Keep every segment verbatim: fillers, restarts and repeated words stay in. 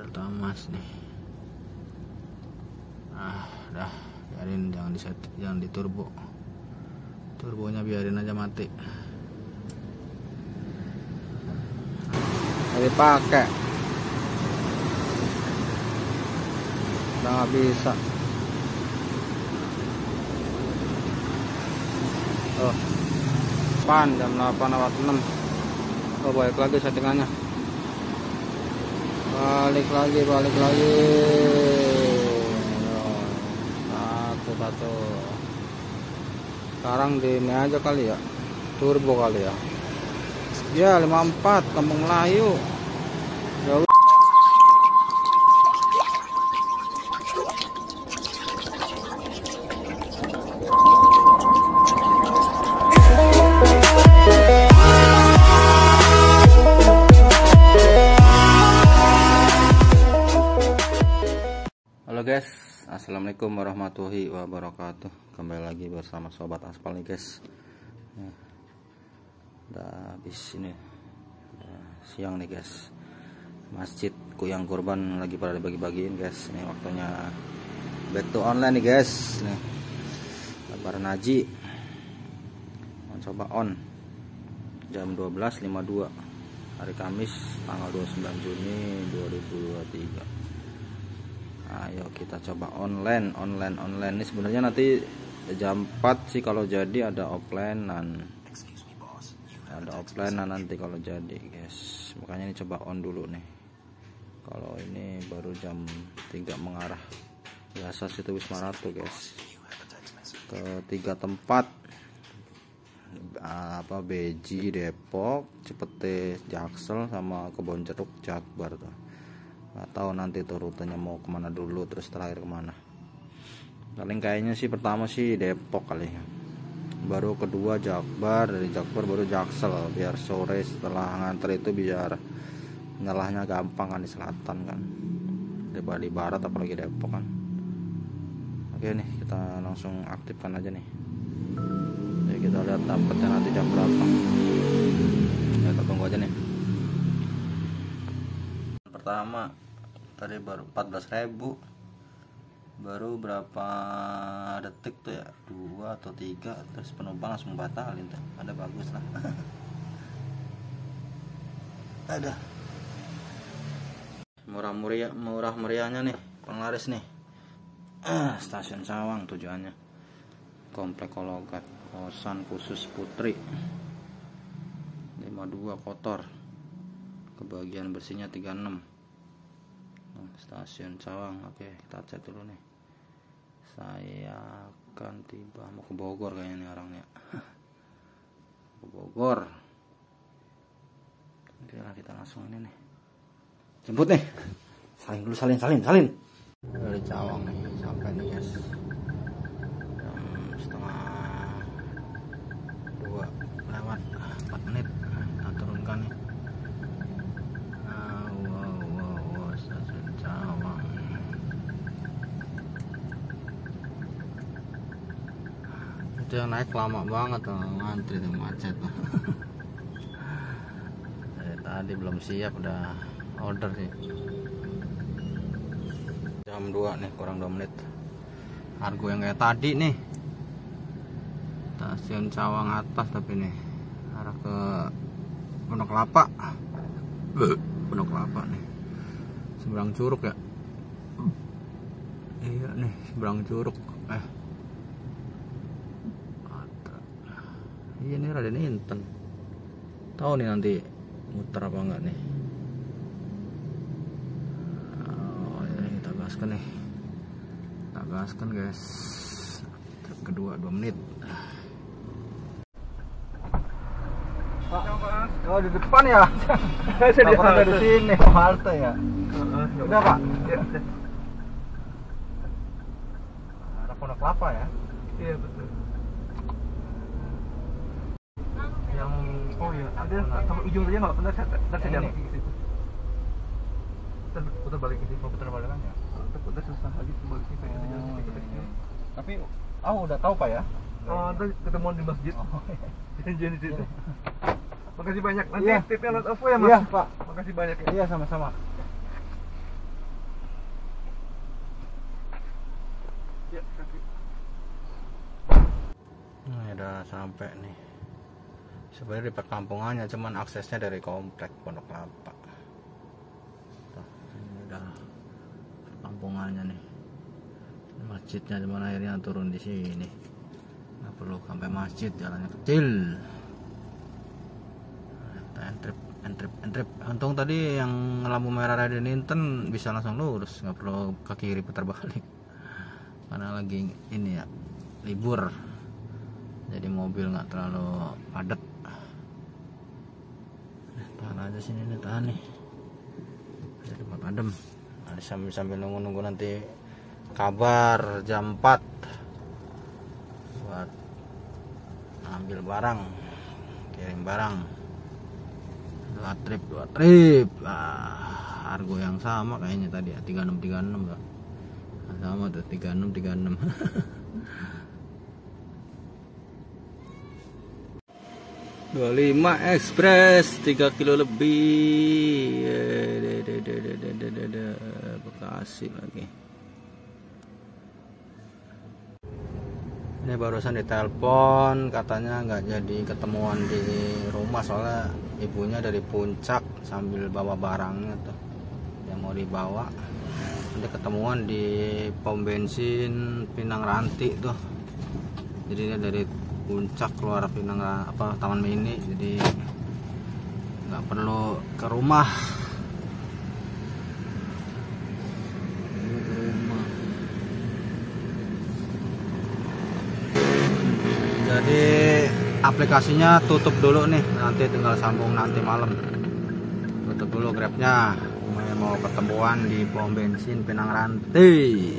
Pertamax nih. Ah, dah, biarin, jangan di set, jangan di turbo. Turbonya biarin aja mati. Jadi pakai. Udah nggak bisa. Oh, pan jam delapan lewat enam. Oh, balik lagi settingannya. Balik lagi, balik lagi. Oh, satu satu. Sekarang di ini aja kali ya, turbo kali ya. Ya lima puluh empat Kampung Melayu. Jauh. Halo guys, assalamualaikum warahmatullahi wabarakatuh. Kembali lagi bersama sobat aspal nih guys. Nah, udah habis ini, udah siang nih guys. Masjid Kuyang Kurban lagi pada dibagi-bagiin guys. Ini waktunya back to online nih guys. Nih, lebaran haji. Mau coba on jam dua belas lima puluh dua hari Kamis tanggal dua puluh sembilan Juni dua ribu dua puluh tiga. Ayo kita coba online, online, online. Ini sebenarnya nanti jam empat sih kalau jadi, ada offline dan ada offline nanti kalau jadi guys. Makanya ini coba on dulu nih. Kalau ini baru jam tiga mengarah. Biasa situ Wisma Ratu guys. Ke tiga tempat, apa B J Depok, Cipete Jaksel, sama Kebonjeruk Jakbar tuh. Nggak tahu nanti tuh rutenya mau kemana dulu, terus terakhir kemana. Paling kayaknya sih pertama sih Depok kali ya, baru kedua Jakbar, dari Jakbar baru Jaksel, biar sore setelah nganter itu biar nyalahnya gampang kan di selatan kan, daripada di barat apalagi Depok kan. Oke nih, kita langsung aktifkan aja nih. Jadi kita lihat dapetnya nanti jam berapa. Ya, kita tunggu aja nih. Pertama tadi baru empat belas ribu, baru berapa detik tuh ya, dua atau tiga, terus penumpang langsung batalin tuh. Ada bagus lah. Ada murah meriah, murah meriahnya nih penglaris nih. ah, Stasiun Cawang tujuannya, Komplek Kologat, kosan khusus Putri lima puluh dua kotor, kebagian bersihnya tiga puluh enam. Nah, Stasiun Cawang. Oke, kita cek dulu nih. Saya akan tiba, mau ke Bogor kayaknya nih orangnya. Ke Bogor. Oke lah, kita langsung ini nih, jemput nih. Salin dulu, salin, salin, salin. Dari Cawang nih, sampai nih guys. Jam setengah dua lewat empat menit. Kita turunkan nih. Itu yang naik lama banget tuh, ngantri tuh, macet tuh. Dari tadi belum siap udah order sih. Jam dua nih, kurang dua menit. Argo yang kayak tadi nih. Stasiun Cawang atas tapi nih arah ke Pondok Kelapa. Pondok Kelapa nih. Seberang Curug ya. Iya nih, seberang Curug. Eh. Iya nih Raden Inten. Tahu nih nanti muter apa enggak nih. Oh ya, kita gaskan nih. Kita gaskan guys. Trip kedua dua menit. Pak, oh di depan ya? Saya dari sini halte ya. Udah Pak. Ada Pondok Kelapa ya? Iya betul. Yang Oh iya, ada sama ujung saja nggak pernah saya nggak saya jalan ke situ. Putar, putar balik ke situ. mau putar balik kan ya? Udah susah lagi baliknya kayak ada jalan ke situ. Tapi oh udah tahu Pak ya? Oh, nanti ketemuan di masjid. Oh, iya. Janjian di situ. Makasih banyak. Nanti Iya. tipnya not OVO ya Mas? Iya Pak. Makasih banyak ya. Iya sama-sama. Ini udah sampai nih. Sebenarnya di perkampungannya, cuman aksesnya dari komplek Pondok Kelapa. Tuh, ini udah perkampungannya nih. Masjidnya cuman akhirnya turun di sini. Nggak perlu sampai masjid, jalannya kecil. Entrip, entrip, entrip. Untung tadi yang lampu merah Raden Inten bisa langsung lurus, nggak perlu ke kiri putar balik. Karena lagi ini ya, libur, jadi mobil nggak terlalu padat. Tahan aja sini nih, tahan nih. Jadi tempat adem. Nah, sambil sambil nunggu-nunggu nanti kabar jam empat buat ambil barang, kirim barang. Dua trip, dua trip. Ah, argo yang sama kayaknya tadi ya, tiga enam tiga enam lah. Nah, sama tuh tiga enam tiga enam. dua puluh lima Express tiga kilo lebih. Bekasi lagi. Ini barusan ditelepon, katanya nggak jadi ketemuan di rumah soalnya ibunya dari puncak sambil bawa barangnya tuh yang mau dibawa. Nanti ketemuan di pom bensin Pinang Ranti tuh. Jadi dia dari puncak keluar Pinang apa Taman Mini, jadi nggak perlu ke rumah. Jadi aplikasinya tutup dulu nih, nanti tinggal sambung nanti malam. Tutup dulu Grabnya, mau ketemuan di pom bensin Pinang Ranti.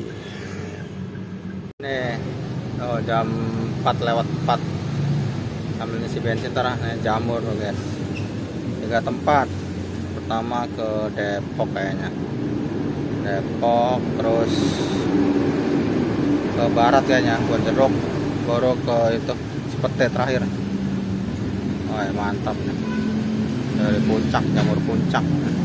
Nih, oh jam empat lewat empat. Sambil ngisi bensin terah, nih jamur loh guys. Tiga tempat. Pertama ke Depok kayaknya. Depok, terus ke barat kayaknya, buat jeruk. Baru ke itu Cipete terakhir. Wah, mantap nih. Dari puncak, jamur puncak.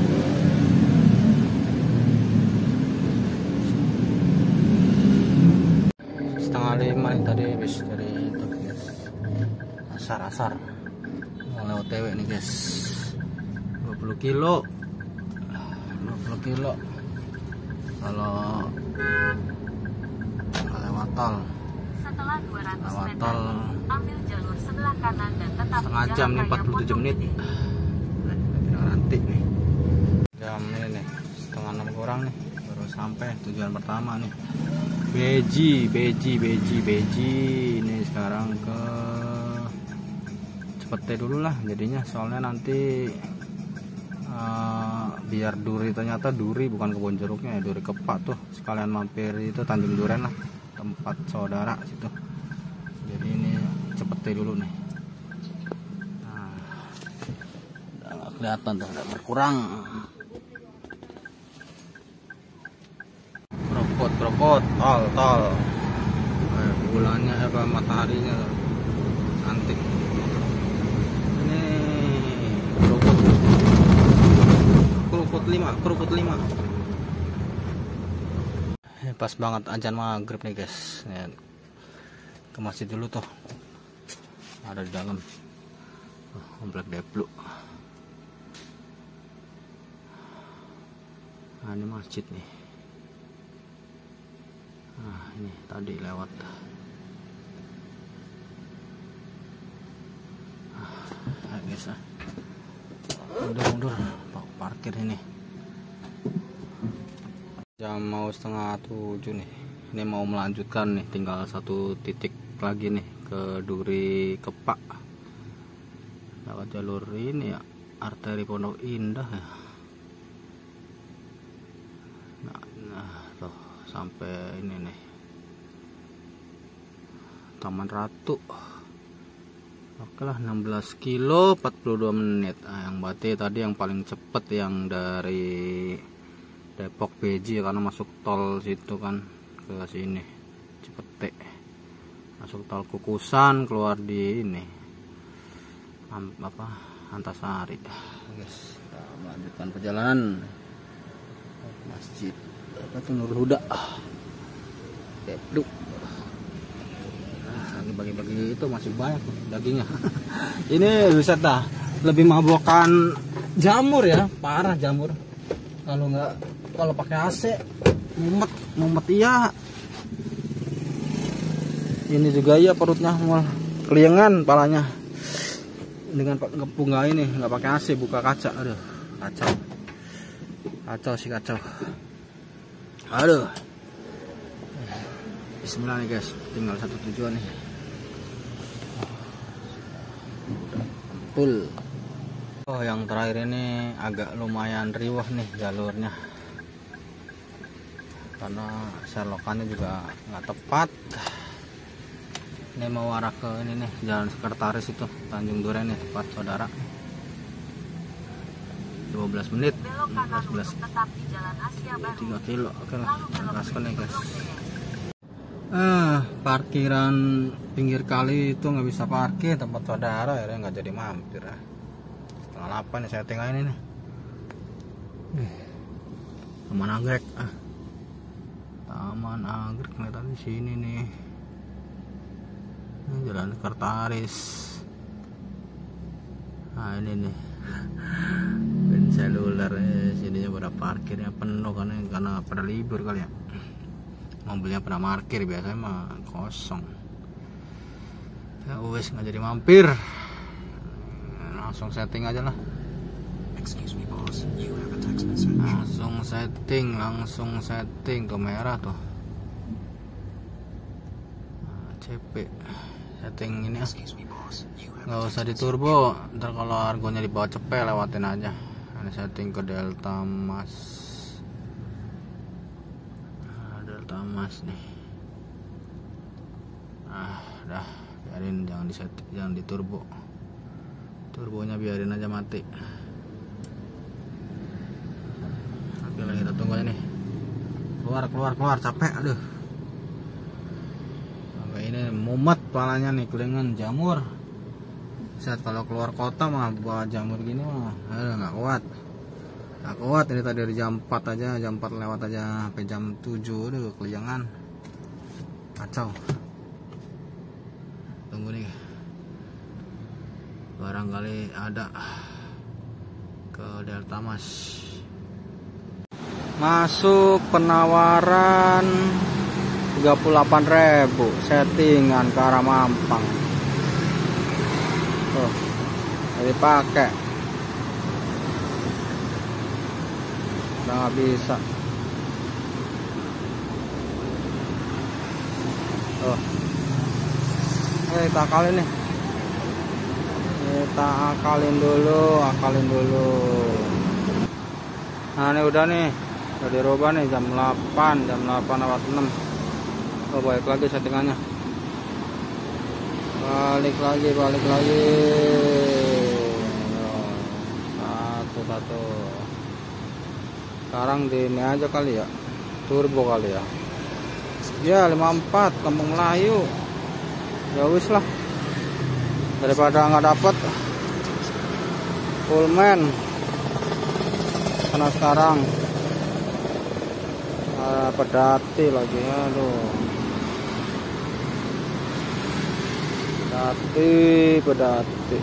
Setengah lima nih tadi habis dari itu guys. Asar-asar. Mau lewat T W nih guys. dua puluh kilo. dua puluh kilo. Kalau lewat tol. Setelah dua ratus lewat meter, tol ambil jalur sebelah kanan dan tetap setengah jam nih, empat puluh tujuh menit. Nanti nih jam ini nih setengah enam kurang nih baru sampai tujuan pertama nih. Beji, Beji, Beji, Beji. Ini sekarang ke Cipete dulu lah jadinya, soalnya nanti uh, biar Duri, ternyata Duri bukan kebun jeruknya ya, Duri Kepak tuh, sekalian mampir itu Tanjung Duren lah, tempat saudara situ. Jadi ini Cipete dulu nih. Nah, udah nggak kelihatan tuh, udah berkurang. Krokot, krokot, tol, tol. Eh, bulannya apa mataharinya cantik. Ini krokot, krokot lima, krokot lima. Pas banget azan maghrib nih guys. Ya, ke masjid dulu tuh, ada di dalam komplek Deplu. Nah, ini masjid nih. Nah, ini tadi lewat. Nah, guys, ah. mundur-mundur parkir ini. Jam mau setengah tujuh nih. Ini mau melanjutkan nih, tinggal satu titik lagi nih ke Duri Kepak. Lewat jalur ini ya, arteri Pondok Indah ya. Nah, nah tuh sampai ini nih Taman Ratu. Oke lah, enam belas kilo empat puluh dua menit. Nah, yang berarti tadi yang paling cepet yang dari Depok Beji, karena masuk tol situ kan ke sini Cipete, masuk tol Kukusan, keluar di ini apa Antasari. Guys, kita melanjutkan perjalanan masjid apa tuh, Nurul Huda Deplu. Nah, lagi bagi-bagi itu masih banyak tuh dagingnya. Ini buset dah, lebih mabokan jamur ya, parah jamur. Kalau nggak, kalau pakai A C mumet, mumet iya. Ini juga iya perutnya mal keliengan palanya. Dengan ngepung nggak ini, nggak pakai A C, buka kaca, aduh kacau, kacau sih kacau. Aduh. Bismillah nih guys, tinggal satu tujuan nih. Full. Oh, yang terakhir ini agak lumayan riwah nih jalurnya, karena selokannya juga nggak tepat. Ini mau arah ke ini nih, jalan Sekretaris itu, Tanjung Duren nih tepat saudara. dua belas menit, Belok kanan untuk tetap di Jalan Asia Baru. tiga kilo. Oke lah, Lalu belok gaskan nih guys. Blok D. Ah, parkiran pinggir kali itu nggak bisa parkir tempat saudara, ya nggak jadi mampir ya. Setengah delapan nih saya tinggal ini nih. Taman Anggrek, ah. Taman Anggrek kelihatan di sini nih. Ini jalan Sekretaris. Nah ini nih. Ben seluler eh, sininya pada parkirnya penuh karena karena pada libur kali ya. Mobilnya pernah parkir, biasanya mah kosong. Ya wes nggak jadi mampir, langsung setting aja lah. Langsung setting, langsung setting tuh merah tuh. Nah, C P setting ini ya. Nggak usah diturbo, ntar kalau argonya dibawa cepet lewatin aja. Ini setting ke Delta Mas. Mas nih, ah dah biarin, jangan diset, jangan diturbo, turbonya biarin aja mati. Oke lah, kita tunggu aja nih, keluar keluar keluar, capek, aduh sampai ini mumet palanya nih, kelingan jamur. Saat kalau keluar kota mah bawa jamur gini mah aduh nggak kuat. Gak kuat ini, tadi dari jam empat aja, jam empat lewat aja sampai jam tujuh udah keliangan. Kacau. Tunggu nih, barangkali ada ke Delta Mas. Masuk penawaran tiga puluh delapan ribu settingan ke arah Mampang. Tuh, jadi pakai. Udah nggak bisa. Oh, eh, kita akalin nih. Kita akalin dulu, akalin dulu. Nah ini udah nih, udah dirubah nih jam delapan, jam delapan lewat enam. Oh, balik lagi settingannya. Balik lagi, balik lagi. Oh, satu satu. Sekarang di ini aja kali ya, turbo kali ya. Ya lima puluh empat Kampung Melayu. Ya wis lah, daripada nggak dapet full man. Karena sekarang uh, pedati lagi, aduh. Pedati, pedati.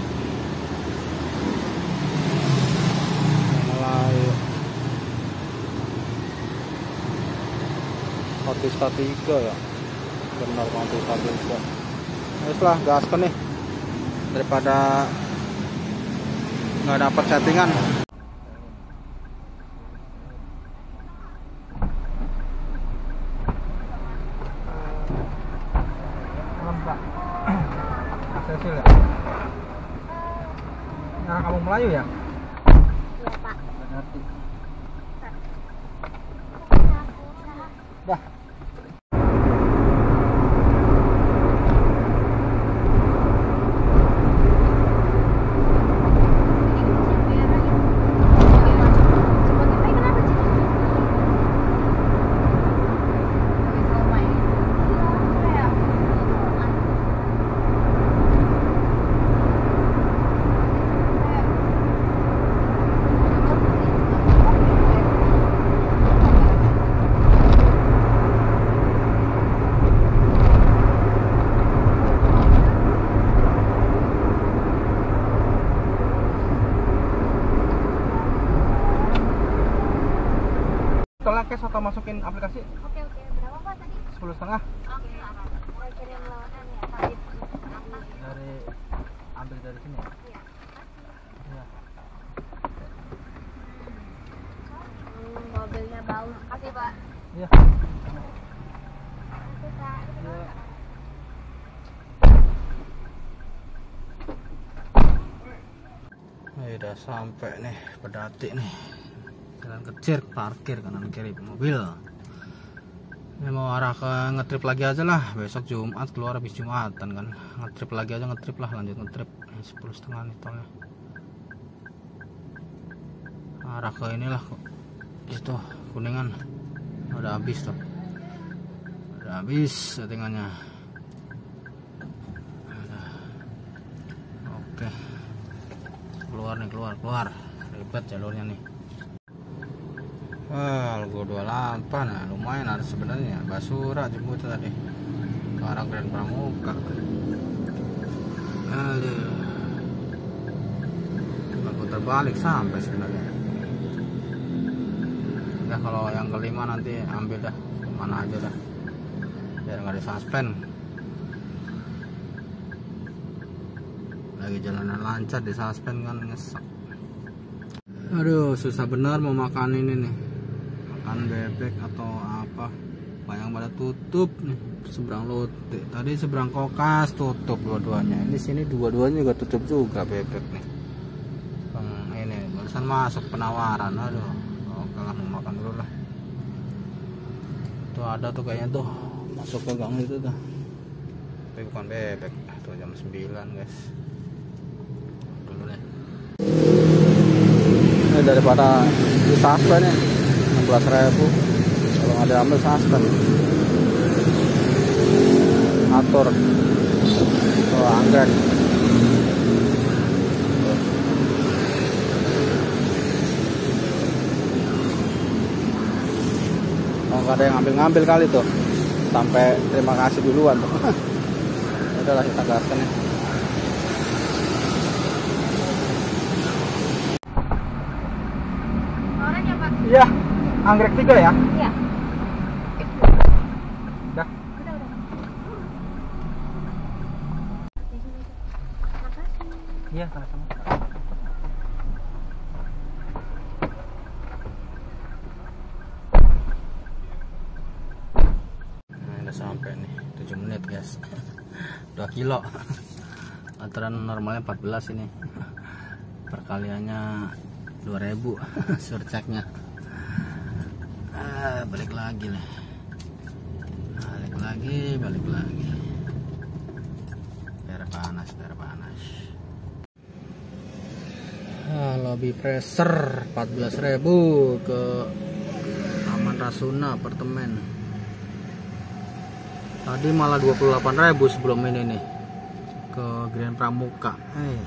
Melayu. Otista tiga ya, benar Otista tiga. Terus lah gaskan nih, daripada nggak dapat settingan. Lembak aksesil ya. Nah, Kampung Melayu ya? Iya Pak. Berarti. Dah. Tolong cash atau masukin aplikasi. Oke oke, berapa Pak tadi? Sepuluh setengah. Oke, mau kirim lawanan ya Pak. Dari ambil dari sini. Iya. Iya. Hmm, mobilnya bau. Makasih Pak. Iya. Makasih Pak. Iya. Ini udah sampai nih Pedati nih. Jalan kecil, parkir kanan kiri mobil. Ini mau arah ke ngetrip lagi aja lah. Besok Jumat keluar habis Jumatan kan. Ngetrip lagi aja, ngetrip lah, lanjut ngetrip. Sepuluh setengah nih tolnya. Arah ke inilah itu Kuningan. Udah habis tuh. Udah habis settingannya. Oke. Keluar nih, keluar, keluar. Ribet jalurnya nih. Wah, Algo dua puluh delapan, nah, lumayan ada sebenarnya. Basura jemput tadi ke arah Grand Pramuka. Aduh, aku terbalik sampai sebenarnya. Udah kalau yang kelima nanti ambil dah, kemana aja dah, biar nggak ada suspend. Lagi jalanan lancar di suspend kan ngesek. Aduh, susah benar mau makan ini nih. Makan bebek atau apa, banyak pada tutup nih. Seberang Lote tadi, seberang Kokas tutup dua-duanya. Ini sini dua-duanya juga tutup juga bebek nih. Bang ini barusan masuk penawaran. Aduh, oke lah, mau makan dulu lah. Tuh ada tuh kayaknya tuh masuk ke gang itu tuh, tapi bukan bebek. Tuh jam sembilan guys. Dulu deh. Ini daripada di suspend ya enam belas ribu, kalau ada ambil suspend atur. Oh, anggrek. Oh, nggak ada yang ngambil-ngambil kali tuh, sampai terima kasih duluan tuh. Udahlah kita gaskan ya. Iya, anggrek tiga ya? Iya. Udah. Udah udah. Makasih. Iya, sama-sama. Nah, udah sampai nih, tujuh menit guys. dua kilo. Aturan normalnya empat belas ini. Perkaliannya dua ribu surceknya. Ah, balik lagi nih. Balik lagi, balik lagi. Biar panas, biar panas. Ah, lobby pressure empat belas ribu ke Taman Rasuna apartemen. Tadi malah dua puluh delapan ribu sebelum ini nih ke Grand Pramuka. Eh,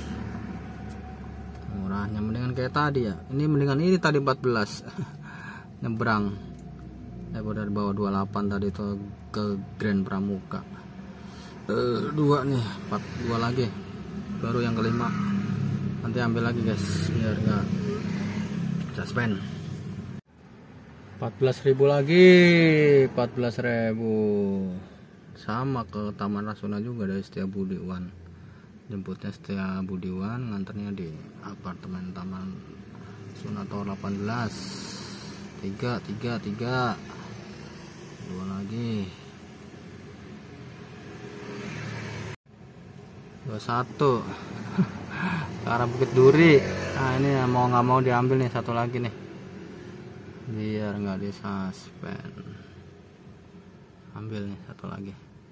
murahnya mendingan kayak tadi ya. Ini mendingan ini tadi empat belas. Nyebrang daripada di bawah dua puluh delapan tadi tuh ke Grand Pramuka. Uh, dua nih, empat dua lagi. Baru yang kelima. Nanti ambil lagi guys biar enggak suspend. empat belas ribu lagi, empat belas ribu. Sama ke Taman Rasuna juga dari Setiabudi Wan. Jemputnya Setiabudi Wan, nganternya di apartemen Taman Rasuna Tower delapan belas. Tiga, tiga, tiga. Dua lagi. Dua satu. Ke arah Bukit Duri. Nah ini mau nggak mau diambil nih satu lagi nih, biar nggak disuspend. Ambil nih satu lagi.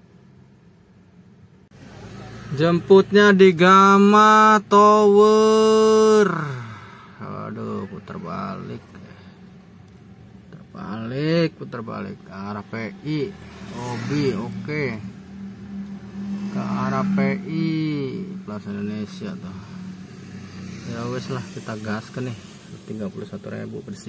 Jemputnya di Gama Tower. Aduh, putar balik. Putar balik, putar balik ke arah P I. Obi, oke. Ke arah P I Plaza Indonesia tuh. Ya wes lah, kita gas ke nih. tiga puluh satu ribu bersih.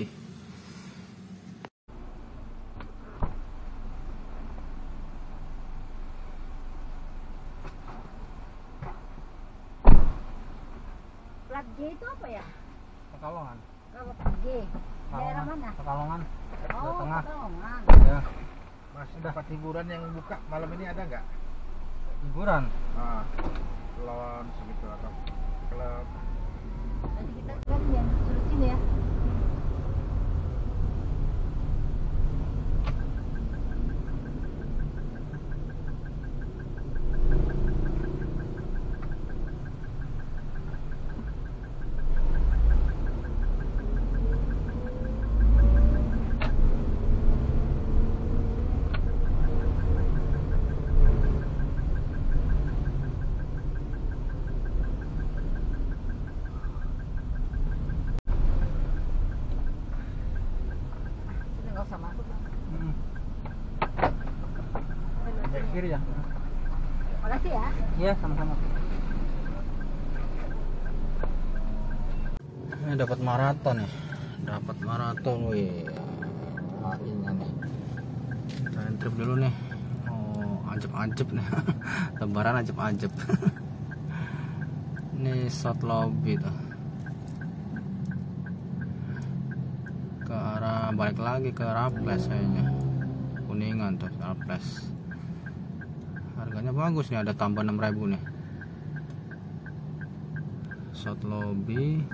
Plat J itu apa ya? Pekalongan. Kalau pergi daerah mana? Pekalongan. Oh, Tengah. Pekalongan. Ya. Masih dapat hiburan yang buka malam ini ada nggak? Hiburan? Ah, lawan segitu atau klub. Nanti kita kan yang suruh sini ya. Nggak usah masuk. Hmm. Ya, kiri ya. Makasih ya. Iya, sama-sama. Ini dapat maraton ya, dapat maraton, wih, lainnya nih. Kita trip dulu nih, oh ajep-ajep nih, lebaran ajep-ajep. Ini shot lobby tuh, ke arah balik lagi ke Raples kayaknya, Kuningan tuh Raples. Harganya bagus nih, ada tambah enam ribu nih. Shot lobby.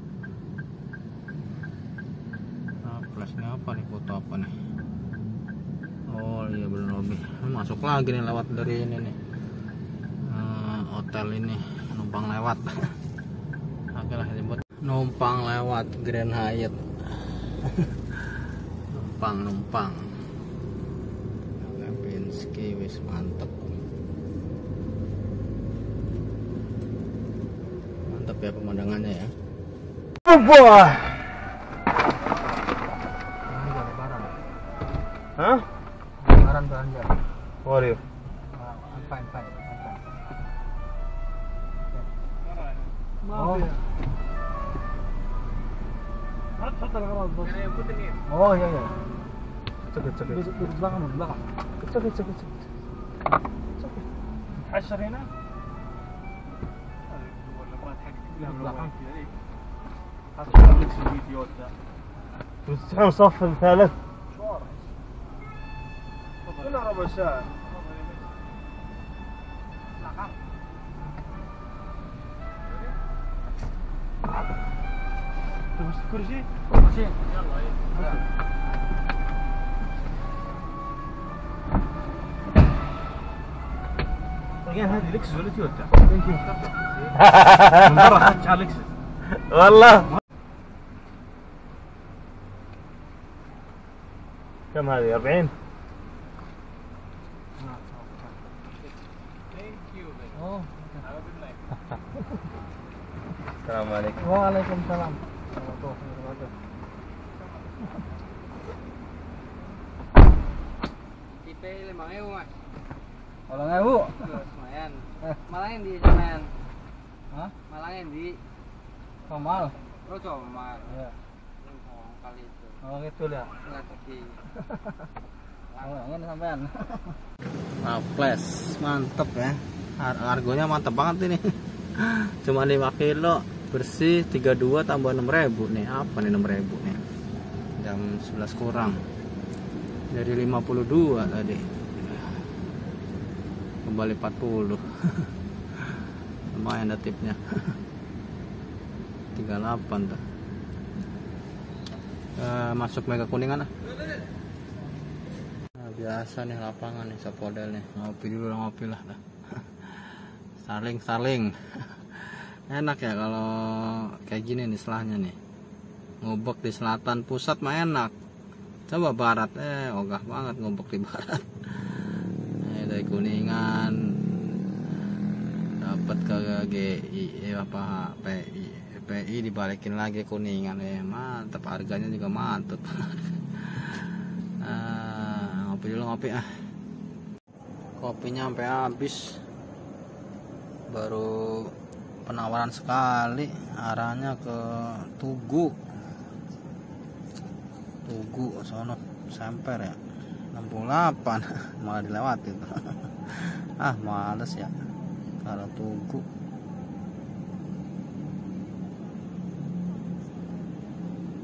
Raples ini apa nih, foto apa nih? Oh iya bener lobby. Masuk lagi nih lewat dari ini nih, uh, hotel ini, numpang lewat. Oke lah disebut numpang lewat Grand Hyatt. numpang numpang Kempinski, wis mantep mantep ya pemandangannya ya. Wah. Lebaran. Hah? Lebaran belanja. Waduh. I'm fine, fine, I'm fine. Oh. Oh iya iya. Cekit cekit. Di belakang di belakang. Cekit cekit cekit. Cekit. عشرة هنا. لا belakang. تستحون صف الثالث. هنا ربع ساعة. belakang. تبغى كرسي؟ كرسي. يلا. طيب هذه لكسس ولا تويوتا؟ من برا خدش على لكسس. والله. كم هذه؟ أربعين؟ السلام عليكم. Waalaikumsalam. Tipe lima ribu mas. Kalau nggak bu? Lumayan. Malangin di Semen. Hah? Malangin di Kamal. Roco mal. Iya. Oh, kali itu. Oh gitu ya. Enggak tadi. Oh ini sampean. Raples mantep ya, harganya mantep banget ini. Cuma lima kilo bersih tiga puluh dua tambah enam ribu nih. Apa nih enam ribu nih? Jam sebelas kurang. Dari lima puluh dua tadi. Kembali empat puluh. Lumayan ada tipnya. tiga puluh delapan tuh. Uh, masuk Mega Kuningan ah. Nah, biasa nih lapangan nih Sapodel nih. Ngopi dulu lah, ngopi lah. Saling saling. Enak ya kalau kayak gini nih selahnya nih. Ngobok di selatan pusat mah enak. Coba barat eh ogah banget ngobok di barat. Nah, dari Kuningan dapat ke G I eh, apa P I P I dibalikin lagi Kuningan eh mantap, harganya juga mantap. Nah, ngopi dulu ngopi ah. Kopinya sampai habis. Baru penawaran sekali, arahnya ke Tugu. Tugu sono Semper ya. enam puluh delapan malah dilewatin. Ah, males ya. Kalau Tugu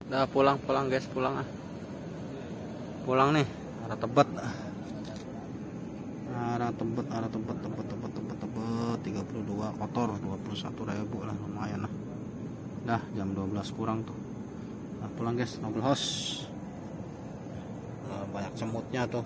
Udah pulang pulang guys, pulang ah. Pulang nih, arah Tebet. Arah Tebet, arah Tebet, Tebet, Tebet, Tebet, Tebet. tiga puluh dua kotor, dua puluh satu ribu lah, lumayan lah. Dah jam dua belas kurang tuh. Nah, pulang guys, Noble House. Nah, banyak semutnya tuh.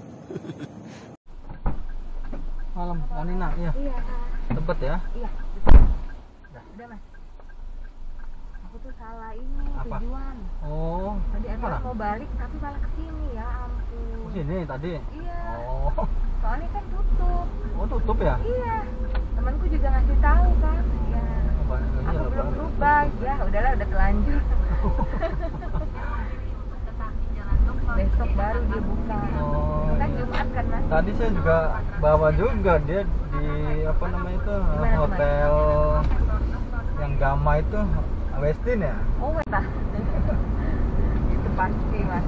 Malam, Anina, iya. Iya. Tebet ya? Iya. Udah mas. Aku tuh salah ini Apa? tujuan. Oh, Tadi aku mana? mau balik tapi malah ke sini ya ampun. Oh, sini tadi? Iya. Oh, Soalnya kan tutup. oh tutup ya? Iya. Temanku juga ngasih tahu kan. Ya. Apa? Iya, Aku belum lebaran. berubah. Ya udahlah udah telanjur. Besok baru dia buka. Oh, Kan iya. Jumat kan mas. Tadi saya juga bawa juga dia di apa namanya itu Gimana, hotel yang Gama itu Westin ya. Oh wah. Itu pasti mas.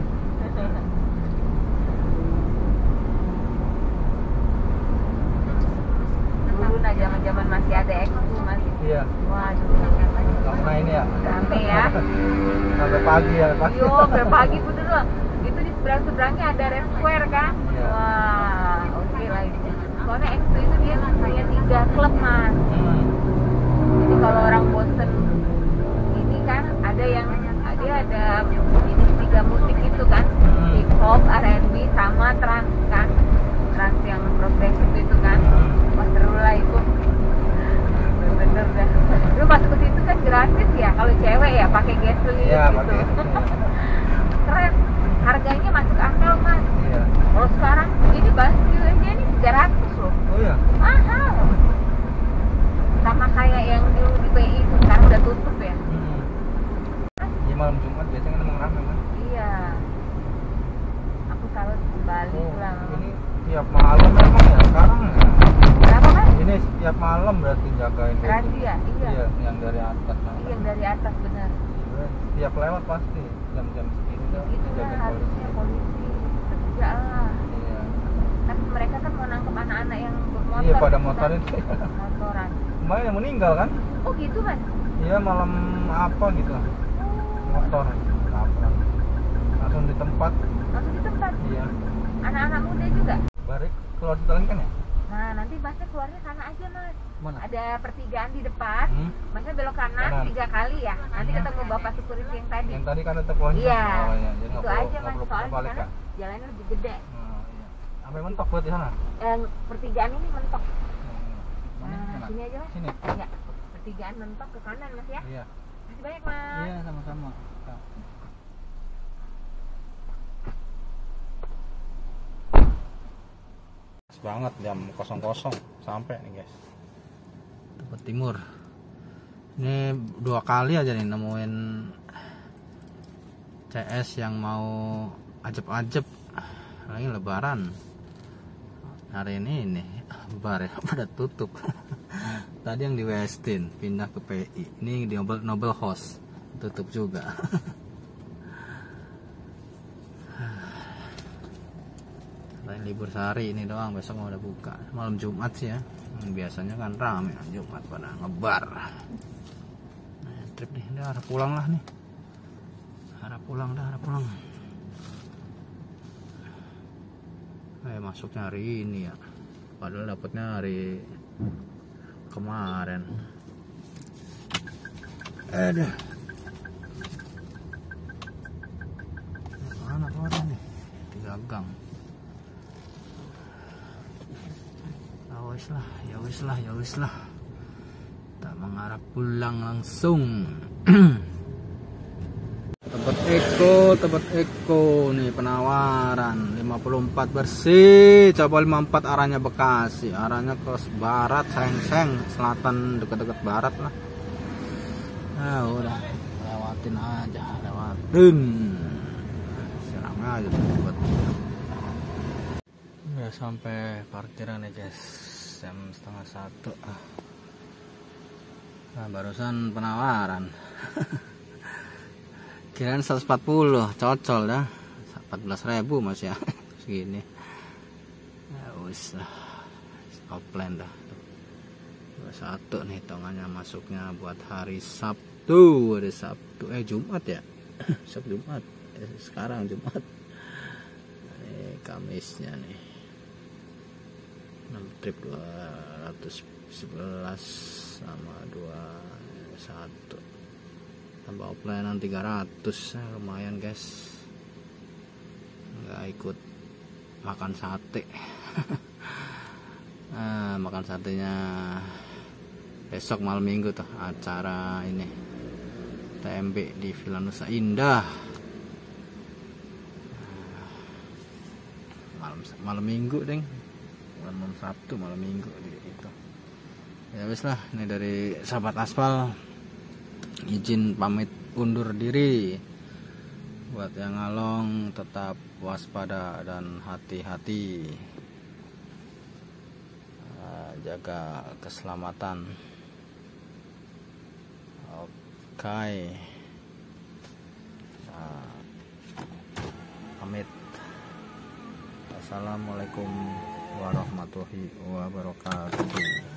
Dulu nah zaman-zaman masih ada ekskul mas. Iya. Waduh. Karena ini ya. Rame ya. Sampai pagi ya pagi. Yo, berpagi pun dulu. Itu di seberang-seberangnya ada Red Square kan? Iya. Wah, oke lah itu. Soalnya ekskul itu dia kayak tiga klub mas. Hmm. Jadi kalau orang bosen ini kan ada yang dia ada jenis tiga musik itu kan, Hmm. hip hop, R and B sama trance kan, trance yang progresif itu kan. Wah seru lah itu. Bener-bener dah. Lu masuk ke situ kan gratis ya, kalau cewek ya pakai gasoline Iya, gitu. pakai. Keren. Harganya masuk akal mas. Iya. Kalau sekarang ini baju aja ini tiga ratus loh. Oh iya. Mahal. Sama kayak yang dulu di P I itu sekarang udah tutup ya. Hmm. Iya malam Jumat biasanya kan emang rame kan. Iya. Aku selalu kembali Oh, pulang. ini tiap malam memang ya sekarang ya. Berapa mas? Ini setiap malam berarti jagain. Razia, iya. Iya, yang dari atas. Nah. Iya, yang dari atas benar. Setiap lewat pasti jam-jam segini Ya, tuh gitu lah dijagain harusnya polisi. polisi kerja lah. Iya. Kan mereka kan mau nangkep anak-anak yang bermotor. Iya pada gitu motorin. kan. Motoran. Kemarin yang meninggal kan? Oh gitu mas. Iya malam apa gitu. Motor nabrak. Langsung di tempat. Langsung di tempat. Iya. Anak-anak muda juga. Balik keluar jalan kan ya? Nah nanti masnya keluarnya sana aja mas. Mana? Ada pertigaan di depan. Hmm? Masnya belok kanan, Kanan. tiga kali ya. Nanti Hmm. ketemu bapak security yang tadi. Yang tadi kan ada pohonnya. Iya. Oh iya. Jadi nggak Itu perlu aja nggak mas. perlu Soalnya di balik sana kan? jalannya lebih gede. Oh, iya. Sampai mentok buat di sana. Yang pertigaan ini mentok. Mana? Nah, Sana? sini aja mas. Sini. Ya, pertigaan mentok ke kanan mas ya. Iya. Masih banyak mas. Iya sama-sama. Kak. Pas banget jam kosong kosong sampai nih guys. Tebet Timur. Ini dua kali aja nih nemuin C S yang mau ajeb-ajeb. Lagi lebaran. Hari ini ini bar ya pada tutup. Tadi yang di Westin pindah ke P I. Ini di Noble, Noble House tutup juga. Lain libur sehari ini doang, besok mau udah buka. Malam Jumat sih ya. Hmm, biasanya kan rame Jumat pada ngebar. Nah, trip nih, udah arah pulang lah nih. Arah pulang dah, arah pulang. Eh masuknya hari ini ya. Padahal dapatnya hari kemarin. Aduh. Mana keluarnya nih? Tiga gang. Ya wis lah, ya wis lah, ya wis lah. Tak mengarah pulang langsung. Tebet Eko, Tebet Eko nih penawaran lima puluh empat bersih, coba lima puluh empat arahnya Bekasi, arahnya ke barat, Seng-Seng, selatan dekat-dekat barat lah. Nah udah lewatin aja, lewatin, serang aja Tebet. Udah sampai parkiran ya guys, jam setengah satu. Nah barusan penawaran. Kirain seratus empat puluh, cocol dah. empat belas ribu mas ya. Segini. Ya wis lah. Offline dah. dua puluh satu nih hitungannya masuknya buat hari Sabtu. Hari Sabtu eh Jumat ya. besok Jumat, eh, sekarang Jumat, ini Kamisnya nih, enam trip dua ratus sebelas sama dua puluh satu, tambah offline tiga ratus, nah, lumayan guys, nggak ikut makan sate. Nah, makan satenya besok malam minggu tuh acara ini T M B di Villa Nusa Indah. Malam malam minggu deng, bukan malam Sabtu, malam minggu gitu. Ya wis lah, ini dari sahabat aspal izin pamit undur diri. Buat yang ngalong tetap waspada dan hati-hati, jaga keselamatan. Oke, nah, pamit. Assalamualaikum warahmatullahi wabarakatuh.